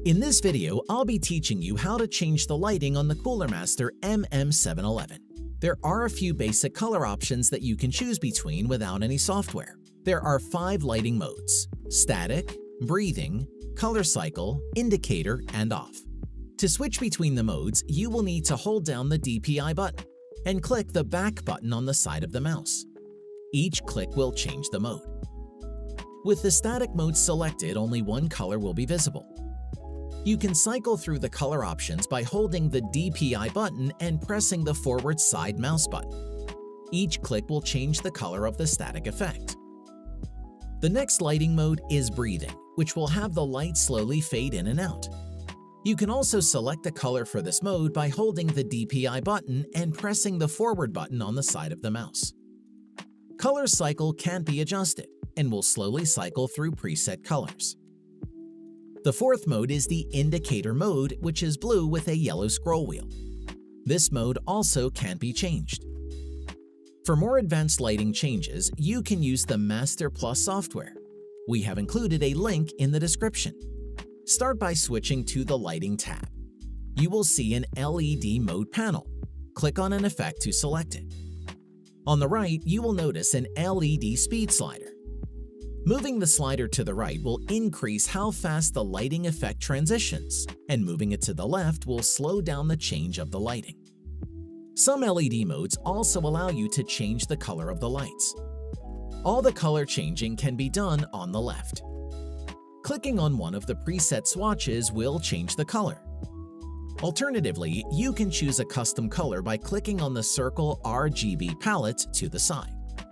In this video, I'll be teaching you how to change the lighting on the Cooler Master MM711. There are a few basic color options that you can choose between without any software. There are 5 lighting modes: static, breathing, color cycle, indicator, and off. To switch between the modes, you will need to hold down the DPI button and click the back button on the side of the mouse. Each click will change the mode. With the static mode selected, only one color will be visible. You can cycle through the color options by holding the DPI button and pressing the forward side mouse button. Each click will change the color of the static effect. The next lighting mode is breathing, which will have the light slowly fade in and out. You can also select the color for this mode by holding the DPI button and pressing the forward button on the side of the mouse. Color cycle can't be adjusted and will slowly cycle through preset colors. The fourth mode is the indicator mode, which is blue with a yellow scroll wheel. This mode also can't be changed. For more advanced lighting changes, you can use the MasterPlus software. We have included a link in the description. Start by switching to the Lighting tab. You will see an LED mode panel. Click on an effect to select it. On the right, you will notice an LED speed slider. Moving the slider to the right will increase how fast the lighting effect transitions, and moving it to the left will slow down the change of the lighting. Some LED modes also allow you to change the color of the lights. All the color changing can be done on the left. Clicking on one of the preset swatches will change the color. Alternatively, you can choose a custom color by clicking on the circle RGB palette to the side.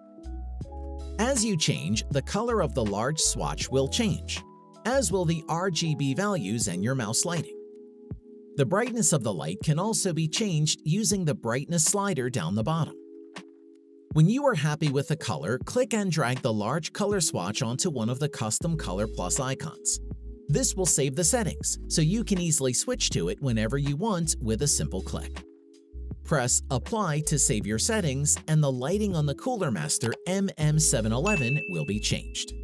As you change, the color of the large swatch will change, as will the RGB values and your mouse lighting. The brightness of the light can also be changed using the brightness slider down the bottom. When you are happy with the color, click and drag the large color swatch onto one of the custom Color Plus icons. This will save the settings, so you can easily switch to it whenever you want with a simple click. Press Apply to save your settings, and the lighting on the Cooler Master MM711 will be changed.